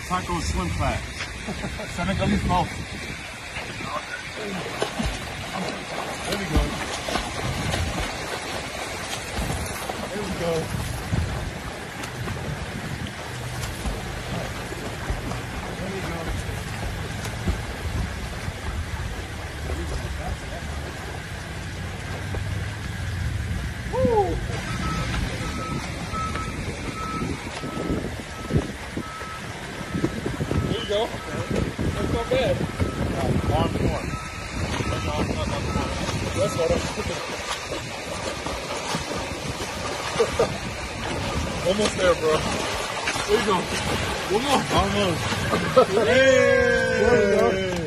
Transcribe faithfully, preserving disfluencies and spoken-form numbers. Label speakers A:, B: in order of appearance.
A: Taco Slim Fast.
B: Senegalese mouth. There we go. There we go. There we go. Woo! There you go. That's not bad.
A: Uh, arm more.
B: That's what I'm almost there, bro. There you go. One more.
A: Almost.
B: Hey! There you go.